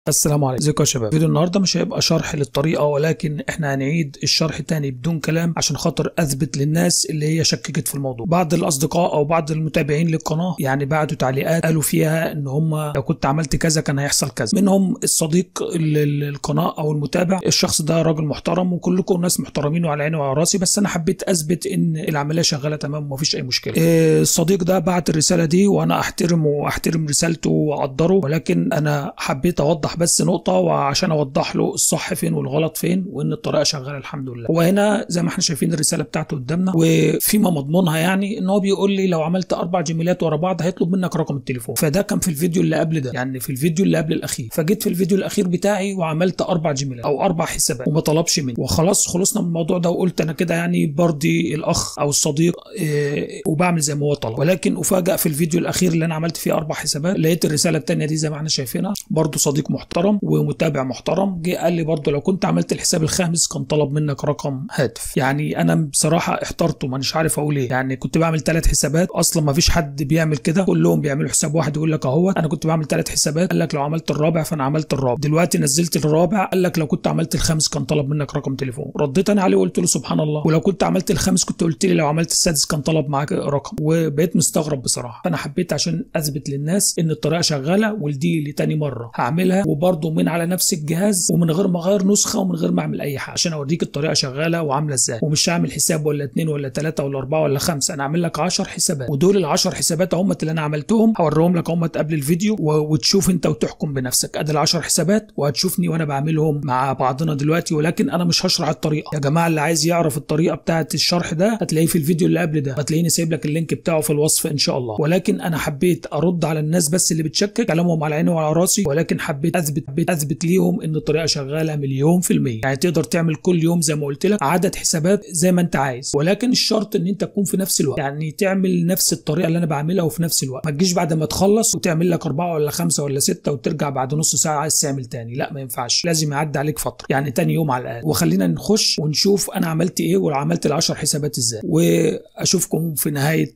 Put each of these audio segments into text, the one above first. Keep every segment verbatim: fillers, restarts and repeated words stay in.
السلام عليكم، ازيكم يا شباب؟ فيديو النهارده مش هيبقى شرح للطريقه، ولكن احنا هنعيد الشرح تاني بدون كلام عشان خاطر اثبت للناس اللي هي شككت في الموضوع. بعض الاصدقاء او بعض المتابعين للقناه يعني بعتوا تعليقات قالوا فيها ان هم لو كنت عملت كذا كان هيحصل كذا. منهم الصديق القناه او المتابع، الشخص ده راجل محترم وكلكم ناس محترمين وعلى عيني وعلى راسي، بس انا حبيت اثبت ان العمليه شغاله تمام ومفيش اي مشكله. الصديق ده بعت الرساله دي وانا احترمه واحترم رسالته واقدره، ولكن انا حبيت اوضح بس نقطه وعشان اوضح له الصح فين والغلط فين، وان الطريقه شغاله الحمد لله. هو هنا زي ما احنا شايفين الرساله بتاعته قدامنا، وفيما مضمونها يعني ان هو بيقول لي لو عملت اربع جيميلات ورا بعض هيطلب منك رقم التليفون. فده كان في الفيديو اللي قبل ده، يعني في الفيديو اللي قبل الاخير. فجيت في الفيديو الاخير بتاعي وعملت اربع جيميلات او اربع حسابات وما طلبش مني، وخلاص خلصنا من الموضوع ده، وقلت انا كده يعني برضي الاخ او الصديق إيه وبعمل زي ما هو طلب. ولكن افاجئ في الفيديو الاخير اللي انا عملت فيه اربع حسابات لقيت الرساله الثانيه دي زي ما احنا شايفينها، برضو صديق محترم ومتابع محترم جه قال لي برضه لو كنت عملت الحساب الخامس كان طلب منك رقم هاتف. يعني انا بصراحه احترت ومانيش عارف اقول ايه. يعني كنت بعمل ثلاث حسابات، اصلا ما فيش حد بيعمل كده، كلهم بيعملوا حساب واحد يقول لك اهوت. انا كنت بعمل ثلاث حسابات، قال لك لو عملت الرابع فانا عملت الرابع. دلوقتي نزلت الرابع قال لك لو كنت عملت الخامس كان طلب منك رقم تليفون. رديت انا عليه وقلت له سبحان الله، ولو كنت عملت الخامس كنت قلت لي لو عملت السادس كان طلب معاك رقم. وبقيت مستغرب بصراحه. فانا حبيت عشان اثبت للناس ان الطريقه شغاله، ودي لتاني مره هعملها، وبرضه من على نفس الجهاز ومن غير ما اغير نسخه ومن غير ما اعمل اي حاجه، عشان اوريك الطريقه شغاله وعامله ازاي. ومش هعمل حساب ولا اتنين ولا تلاته ولا اربعه ولا خمسه، انا هعمل لك عشر حسابات، ودول العشر حسابات هم اللي انا عملتهم هوريهم لك هم قبل الفيديو وتشوف انت وتحكم بنفسك. ادي العشر حسابات وهتشوفني وانا بعملهم مع بعضنا دلوقتي. ولكن انا مش هشرح الطريقه يا جماعه، اللي عايز يعرف الطريقه بتاعه الشرح ده هتلاقيه في الفيديو اللي قبل ده، هتلاقيني سايب لك اللينك بتاعه في الوصف ان شاء الله. ولكن انا حبيت ارد على الناس بس اللي بتشكك، كلامهم على عيني وعلى راسي، ولكن حبيت اثبت اثبت ليهم ان الطريقه شغاله مليون في المية. يعني تقدر تعمل كل يوم زي ما قلت لك عدد حسابات زي ما انت عايز، ولكن الشرط ان انت تكون في نفس الوقت، يعني تعمل نفس الطريقه اللي انا بعملها وفي نفس الوقت. ما تجيش بعد ما تخلص وتعمل لك اربعه ولا خمسه ولا سته وترجع بعد نص ساعه عايز تعمل تاني، لا ما ينفعش، لازم يعدي عليك فتره، يعني تاني يوم على الاقل. وخلينا نخش ونشوف انا عملت ايه وعملت العشر حسابات ازاي، واشوفكم في نهايه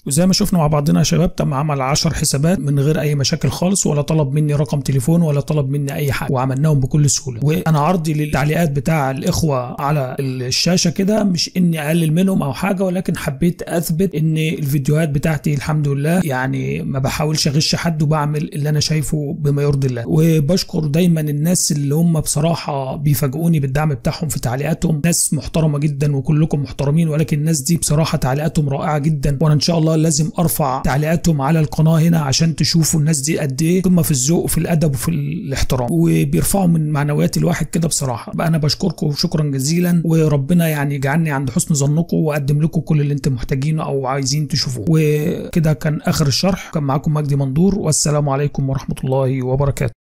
وزي ما شفنا مع بعضنا يا شباب تم عمل عشر حسابات من غير اي مشاكل خالص، ولا طلب مني رقم تليفون ولا طلب مني اي حاجه، وعملناهم بكل سهوله. وانا عرضي للتعليقات بتاع الاخوه على الشاشه كده مش اني اقلل منهم او حاجه، ولكن حبيت اثبت ان الفيديوهات بتاعتي الحمد لله يعني ما بحاولش اغش حد، وبعمل اللي انا شايفه بما يرضي الله. وبشكر دايما الناس اللي هم بصراحه بيفاجئوني بالدعم بتاعهم في تعليقاتهم، ناس محترمه جدا وكلكم محترمين، ولكن الناس دي بصراحه تعليقاتهم رائعه جدا، وانا ان شاء الله لازم ارفع تعليقاتهم على القناه هنا عشان تشوفوا الناس دي قد ايه قمه في الذوق وفي الادب وفي الاحترام، وبيرفعوا من معنويات الواحد كده بصراحه. بقى انا بشكركم شكرا جزيلا، وربنا يعني يجعلني عند حسن ظنكم واقدم لكم كل اللي انتم محتاجينه او عايزين تشوفوه. وكده كان اخر الشرح، كان معاكم مجدي مندور، والسلام عليكم ورحمه الله وبركاته.